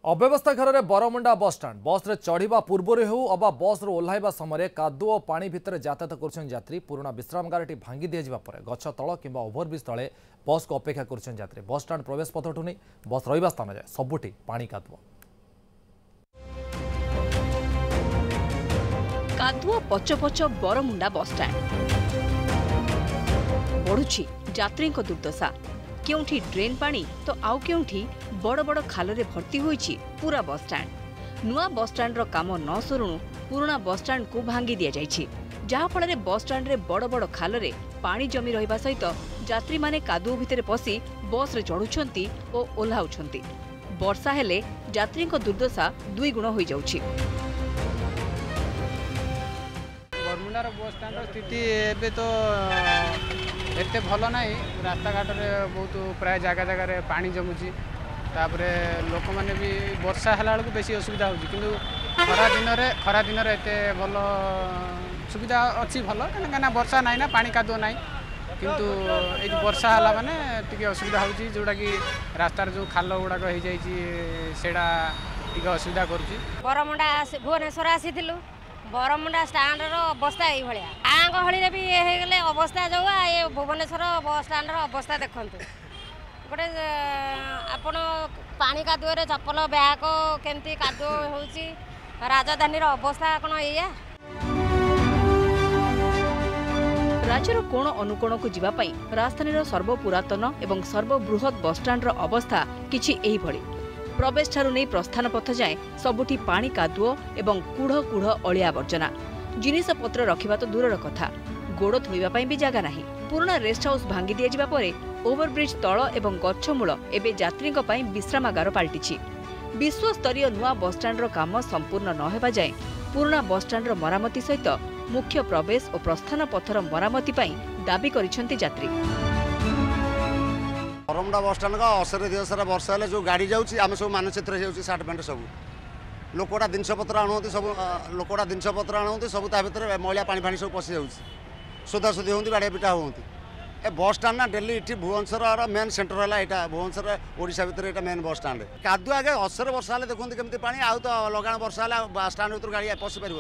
अव्यवस्था घर में बरमुंडा बसस्टाण्ड बस रे चढ़ा पूर्व हो अबा बस ओह्लैवा समय कादु और पानी भितर यातायात कर पुराना विश्रामगारटी भांगी दिया गछ तल कि ओभरब्रिज तले बस को अपेक्षा कर बसस्टाण्ड प्रवेश पथठू नहीं बस रहा स्थान जाए सबुठी पानी कादुओ कादुओ पच पच बरमुंडा बसस्टाण्ड बढ़ुछि यात्री दुर्दशा क्योंठी ड्रेन पानी तो आउ क्योंठी बड़ बड़ खाल रे भर्ती होईछि पूरा बसस्टाण्ड नुआ बसस्टाण्ड रो काम न सरुणु पुराना बसस्टाण्ड को भांगी दिया जाइछि जहा फल रे बसस्टाण्ड रे बड़ बड़ खाल रे पानी जमी रहिबा सहित यात्री माने कादुओ भितर पसी बस रे चढ़ुछंती ओ ओल्हाउछंती वर्षा हेले यात्री दुर्दशा दुई गुण होई जाउछि। बरमुंडार बसस्टाण्ड स्थिति एबे तो एते भल ना रास्ता घाट बहुत प्राय जगह जगह पानी जमुची तापर लोक मैंने भी वर्षा है बेलू बेसी असुविधा होगी किंतु खरा दिन एते भल सुविधा अच्छी भल कहीं वर्षा ना पानी कादुओ ना किंतु ये वर्षा है माने टिके असुविधा होगी जोटा कि रास्तार जो खाल गुड़ाक हो जाटा टिके असुविधा करुच्ची। बरमुंडा भुवनेश्वर आसीलु बरमुंडा स्टाण्ड अवस्था ये गाँ गहली भी ये अवस्था जो ये भुवनेश्वर बस स्टाण्ड अवस्था देखु गोटे आपण पानी कादुओ चप्पल ब्याग केमती कादुओ होउची राजधानी अवस्था कौन या राज्यर कोण अनुकोण को जीवाई राजधानी सर्वपुरातन एवं सर्वबृहत बसस्टाण्ड अवस्था किछि एही भଳି प्रवेश ठारू नहीं प्रस्थान पथ जाए सबुठी पानी कादुओ एवं कूढ़ कूढ़ अलिया आवर्जना जिनिसपत्र रखिबा तो दूरर कथा गोड़ धोइबा भी जगह नहीं पुराना रेस्ट हाउस भांगी दिया ओभरब्रिज तल एवं गछमूल एवं यात्री विश्रामागार पलटि विश्वस्तरीय नुआ बसस्टाण्ड काम संपूर्ण न हेबा जाए पुराना बसस्टाण्ड मरामती सहित मुख्य प्रवेश और प्रस्थान पथर मरामती दाबी करिसेंती यात्री। बरमुंडा बसस्टाण्ड का असर दिवस सारा वर्षा है जो गाड़ी जाऊँगी आम सब मानचित्र हो सार्ट पैंट सब लोकटा जिनपतर आणुँच सब लोकटा जिनपतर आणुँच सब भर मैला पानी फाणी सब पशि जाऊँगी सोधासोधी होती बाड़िया पिटा होती ए बस स्टाण्ड ना डेली ये भुवनेश्वर मेन सेंटर है यहाँ भुवनेश्वर ओडिशा भितर यहाँ मेन बस स्टाण्ड कादुआ आगे असर वर्षा है देखते केमती पानी आउ तो लगाण वर्षा है स्टाण्ड भर गाड़ी पशि पार।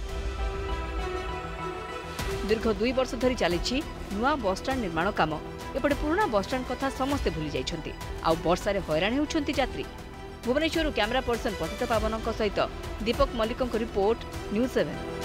दीर्घ 2 वर्ष धरी चली नुआ बसस्टाण्ड निर्माण काम एपटे पुराना बसस्टाण्ड कथा समस्ते भूली जाइछंती आउ वर्षा रे हैरान हेउछंती यात्री। भुवनेश्वर कैमरा पर्सन पतित पावन सहित दीपक मल्लिक रिपोर्ट न्यूज़ 7।